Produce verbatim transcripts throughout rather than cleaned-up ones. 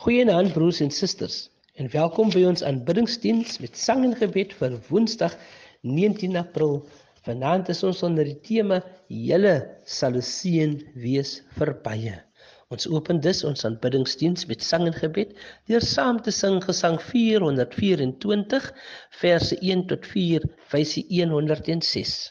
Goeienaand broers en susters en welkom by ons aanbiddingsdiens met sang en gebed vir Woensdag negentien April. Vanaand is ons onder die tema Julle sal 'n seën wees vir baie. Ons open dus ons aanbiddingsdiens met sang en gebed deur saam te sing Gesang vier honderd vyf-en-twintig verse een tot vier, wysie honderd en ses.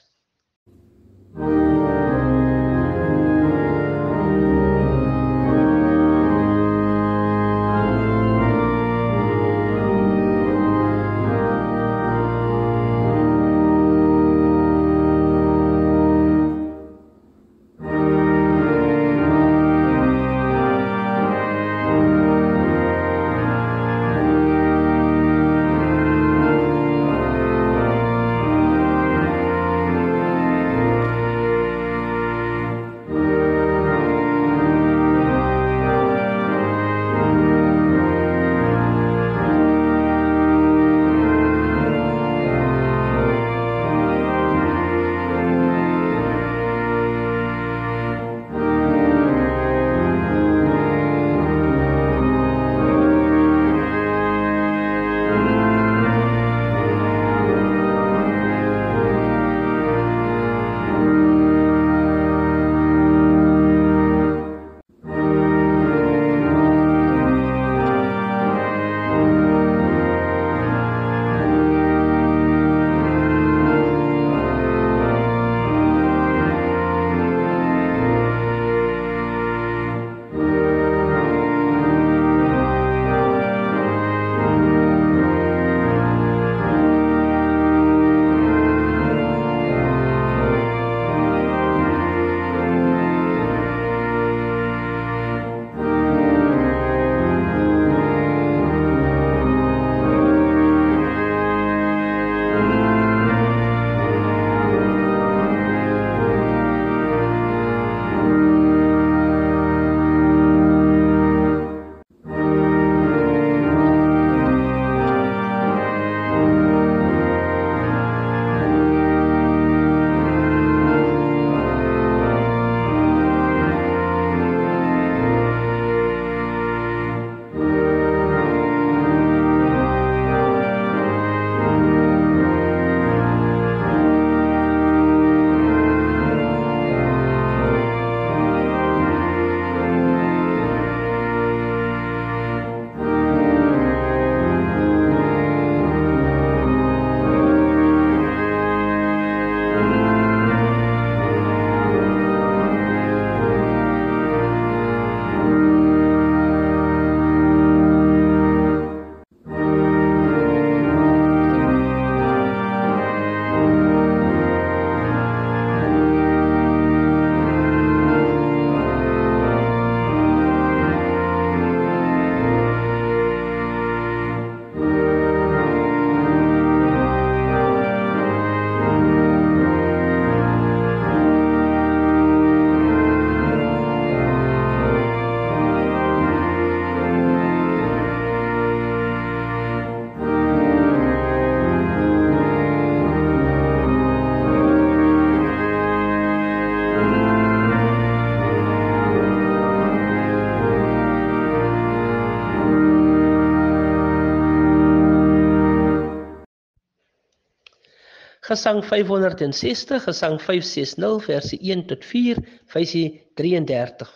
Gesang vyf honderd sestig, Gesang vyf sestig, verse een tot vier, wysie drieëndertig.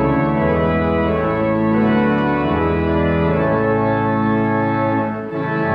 Thank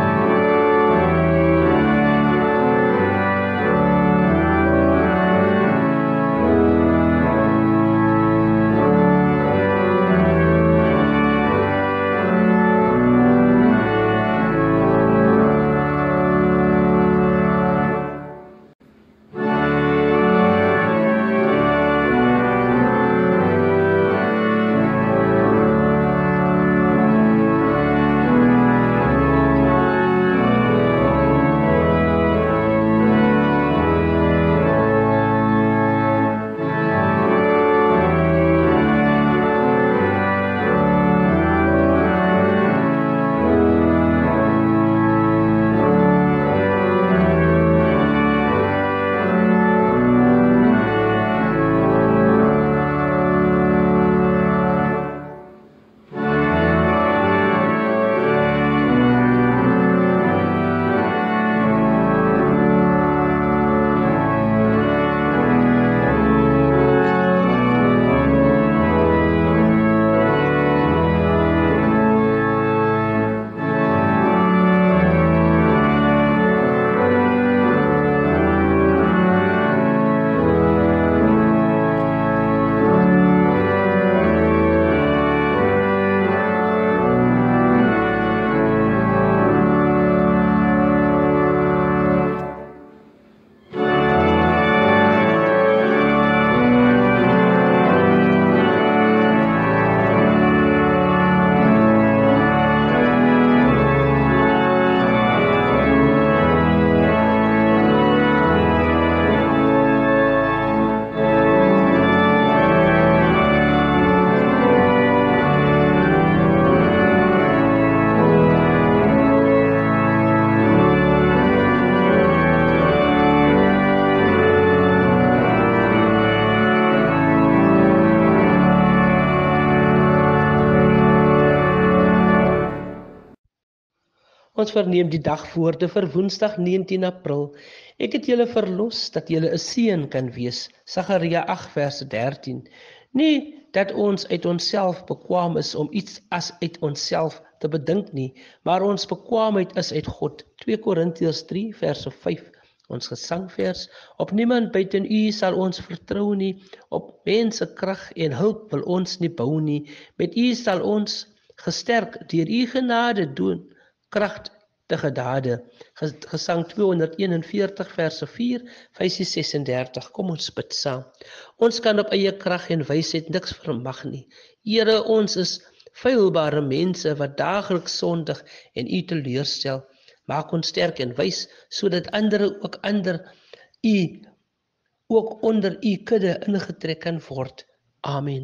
Ons verneem die dagwoorde vir Woensdag negentien April. Ek het julle verlos dat julle 'n seën kan wees. Sagaria agt vers dertien. Nie dat ons uit onsself bekwaam is om iets as uit onsself te bedink nie, maar ons bekwaamheid is uit God. twee Korintiërs drie vers vyf. Ons gesangvers, op niemand buiten u sal ons vertrou nie, op mense krag en hulp wil ons nie bou nie, met u sal ons gesterk deur u genade doen, kragtige dade. Gesang tweehonderdeenenveertig verse vier, vyf sesendertig. Kom ons bid saam. Ons kan op eie krag en wysheid niks vermag nie. Here, ons is feilbare mense wat daagliks sondig en u teleurstel. Maak ons sterk en wys, sodat ander ook ander u ook onder u kudde ingetrek kan word. Amen.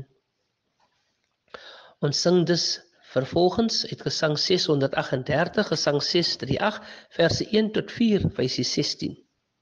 Ons sing dus vervolgens uit Gesang seshonderdagtendertig, Gesang seshonderdagtendertig, verse een tot vier, vyf sestien.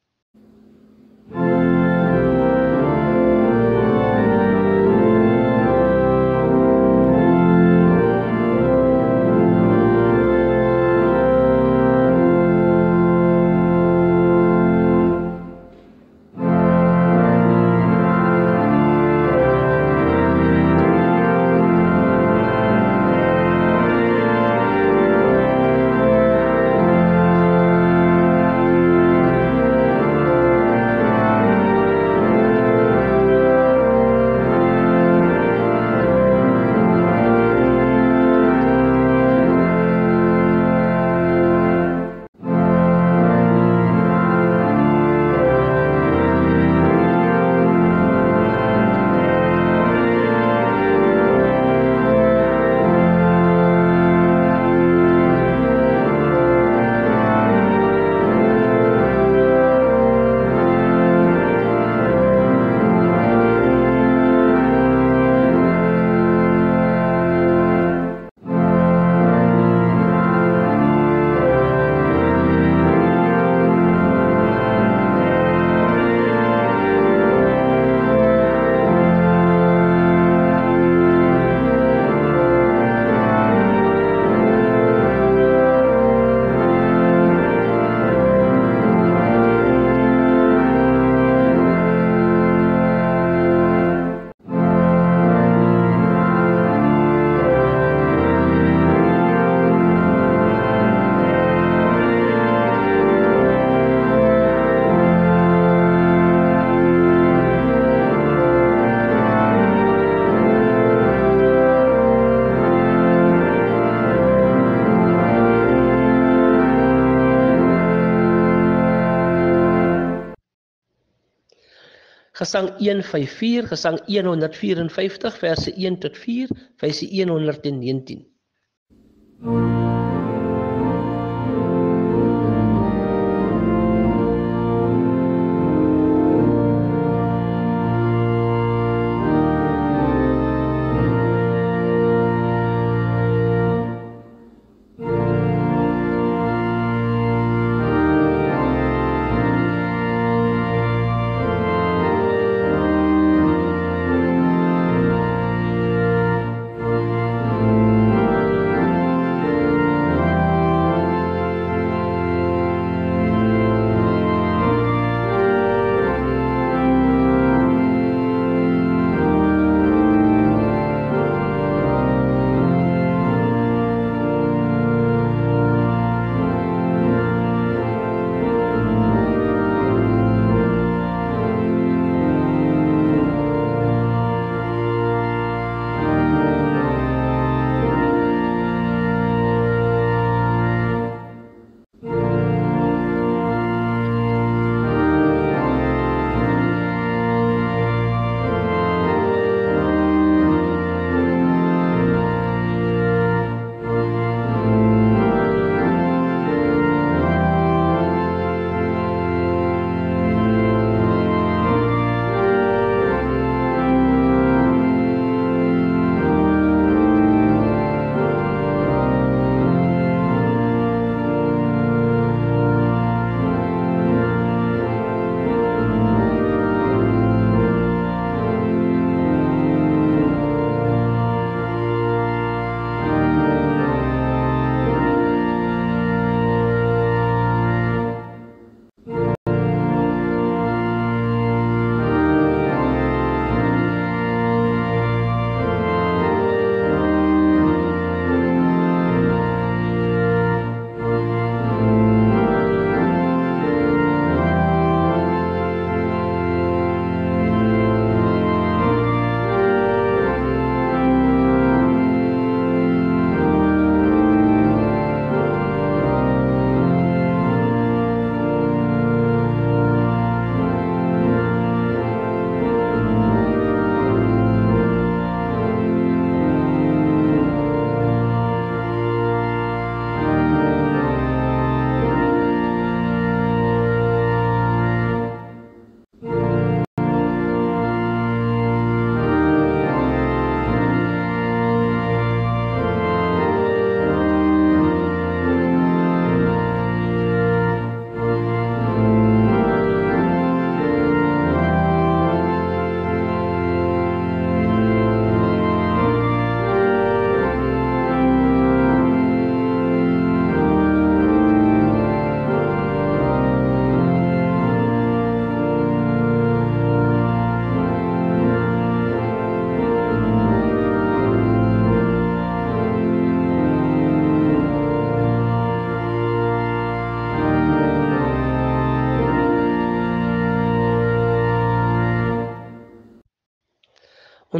Gesang honderdvyfenvyftig, Gesang honderdvyerenvyftig, verse een tot vier, vyf honderdnegentien.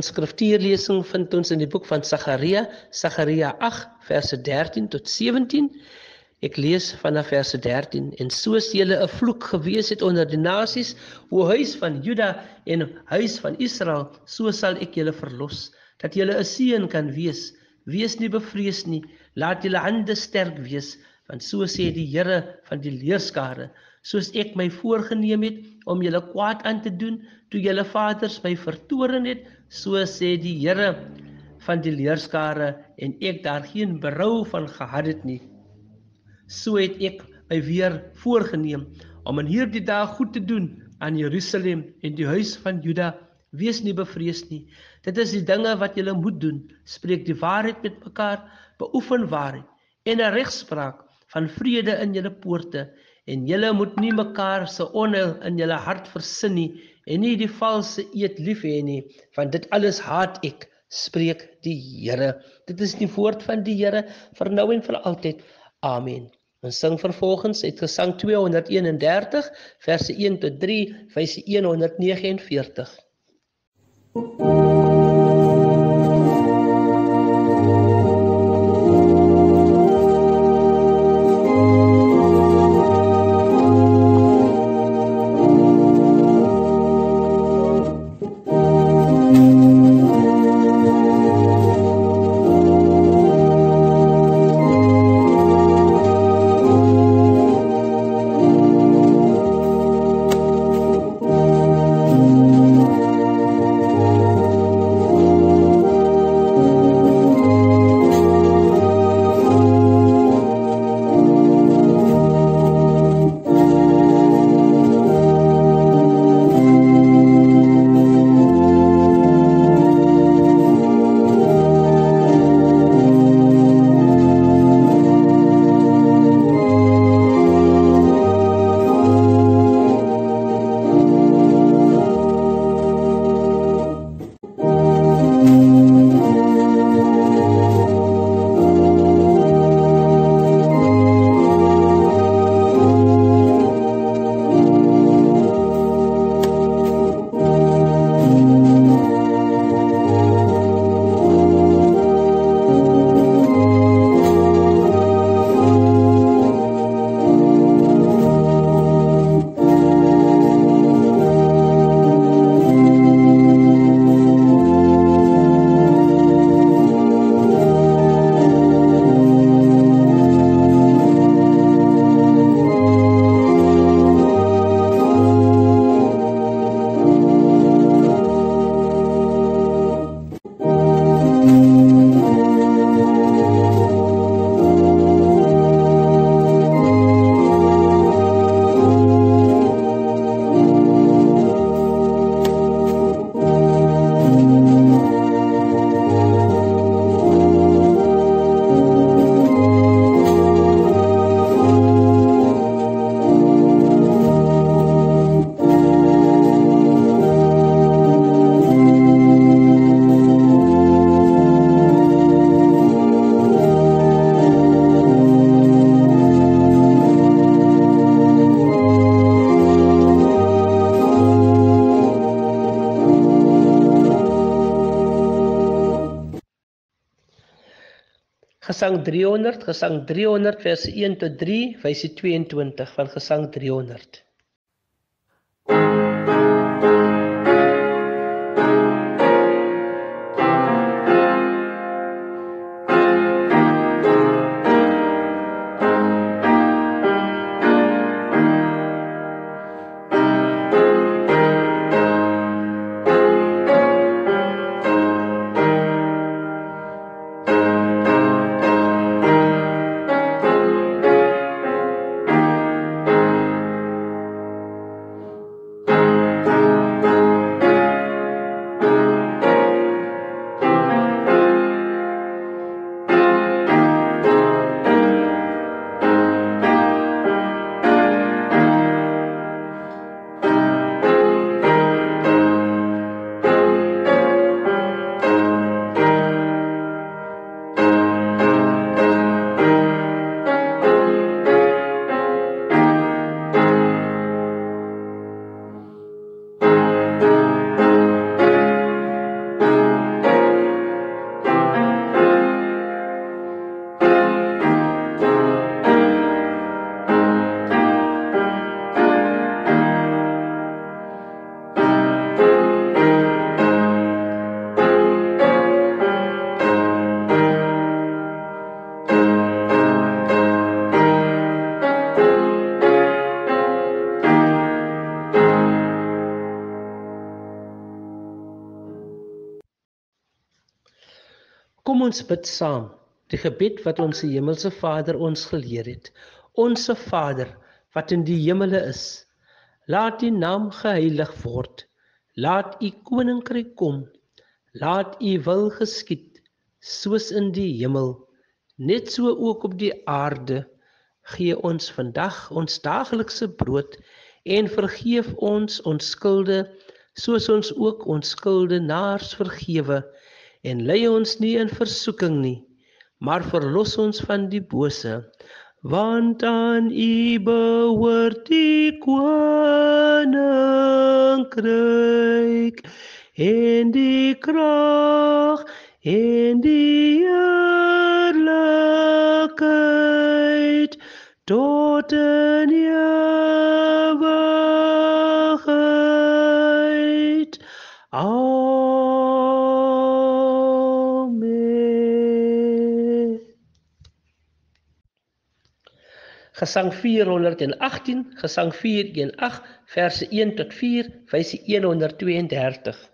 Ons skriftuurlesing vind ons in die boek van Sagaria, Sagaria agt, verse dertien tot sewentien. Ek lees vanaf verse dertien. En soos julle 'n vloek gewees het onder die nasies, o huis van Juda en huis van Israel, so sal ek julle verlos, dat julle 'n seën kan wees. Wees nie bevrees nie, laat julle hande sterk wees, want so sê die Here van die leerskare, soos ek my voorgenem het om julle kwaad aan te doen, toe julle vaders my vertoren het, so sê die Here van die leerskare, en ek daar geen berou van gehad het nie. So het ek my weer voorgenem, om in hierdie dag goed te doen aan Jerusalem en die huis van Juda. Wees nie bevrees nie. Dit is die dinge wat julle moet doen. Spreek die waarheid met mekaar, beoefen waarheid, en 'n regspraak van vrede in julle poorte, en julle moet nie mekaar se onheil in julle hart versin nie, en nie die valse eed lief hê nie, want dit alles haat ek, spreek die Here. Dit is die woord van die Here, vir nou en vir altyd. Amen. Ons sing vervolgens uit Gesang tweehonderdeenendertig, verse een tot drie, verse honderdnegenenveertig. Gesang driehonderd, Gesang driehonderd, verse een tot drie, verse tweeëntwintig van Gesang driehonderd. Thank you. Kom ons bid saam, die gebed wat ons Hemelse Vader ons geleer het. Onse Vader, wat in die hemele is, laat die naam geheilig word, laat u koninkryk kom, laat u wil geskied, soos in die hemel, net so ook op die aarde. Gee ons vandag ons daaglikse brood, en vergeef ons ons skulde, soos ons ook ons skuldenaars vergewe, en lei ons nie in versoeking nie, maar verlos ons van die bose, want aan u behoort die koninkryk, en die krag, en die heerlikheid, tot in ewigheid. Amen. Gesang vierhonderdagtien, Gesang vierhonderdagtien, verse een tot vier, wysie honderdtweeëndertig.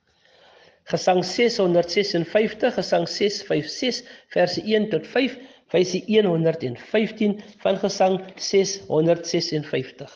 Gesang seshonderdsesenvyftig, Gesang ses vyf ses, verse een tot vyf, Vysie honderd en vyftien van Gesang ses honderd sesenvyftig.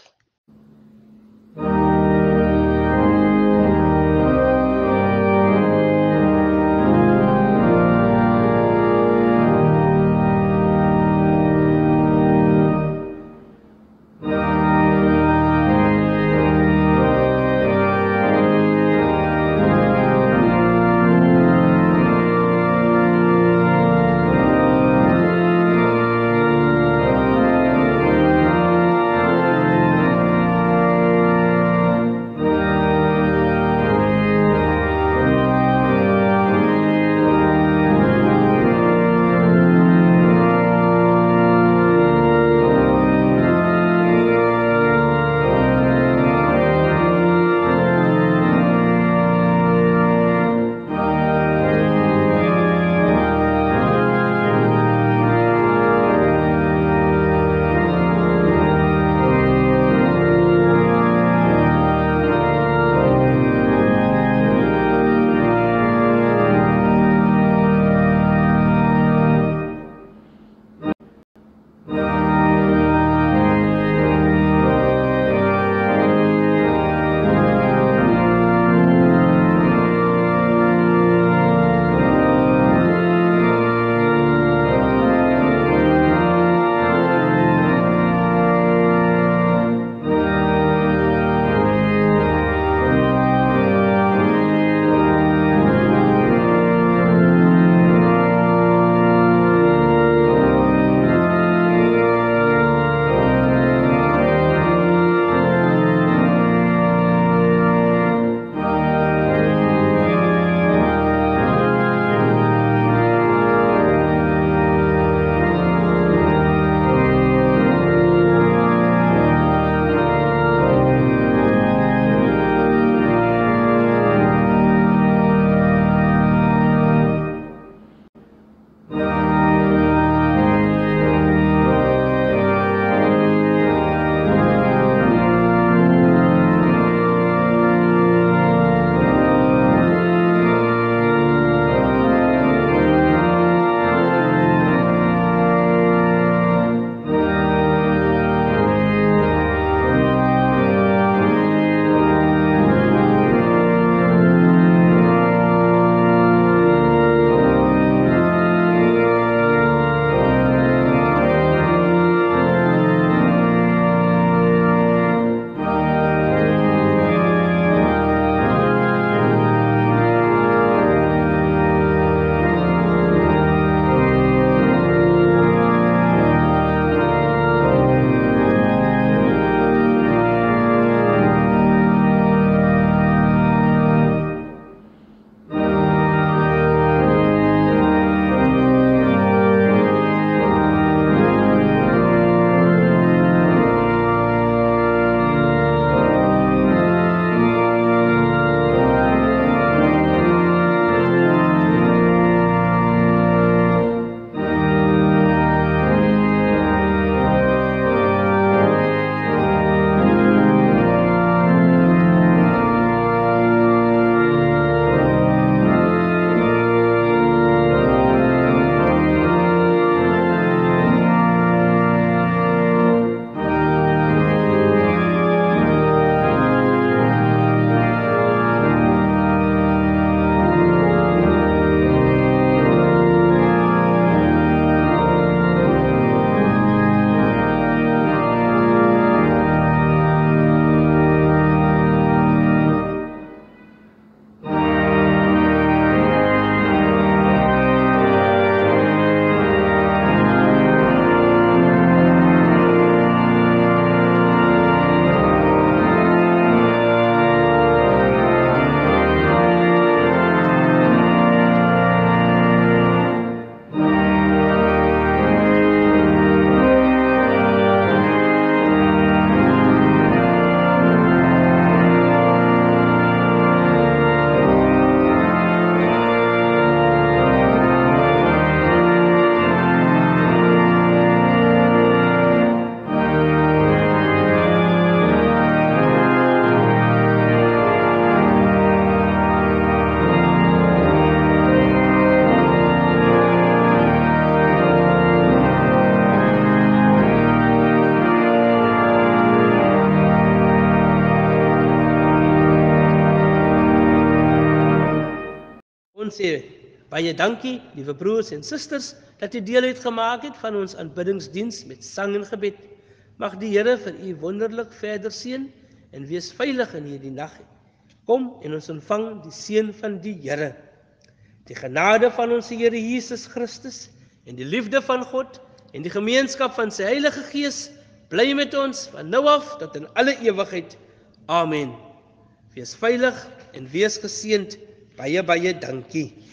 ons sê baie dankie, liewe broers en susters, dat u deel uitgemaak het van ons aanbiddingsdiens met sang en gebed. Mag die Here vir u wonderlik verder seën en wees veilig in hierdie nag. Kom en ons ontvang die seën van die Here. Die genade van ons Here Jesus Christus en die liefde van God en die gemeenskap van sy Heilige Gees bly met ons van nou af tot in alle ewigheid. Amen. Wees veilig en wees geseënd. Baie baie dankie.